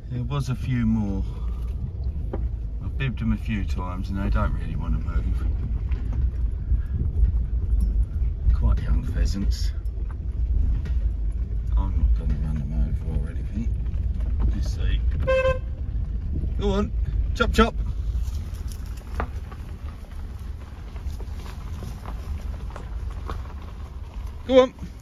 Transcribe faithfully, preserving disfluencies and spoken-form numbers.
There was a few more. I've bibbed them a few times and they don't really want to move. Quite young pheasants. I'm not going to run them over or anything. Let's see. Go on, chop chop. Go on.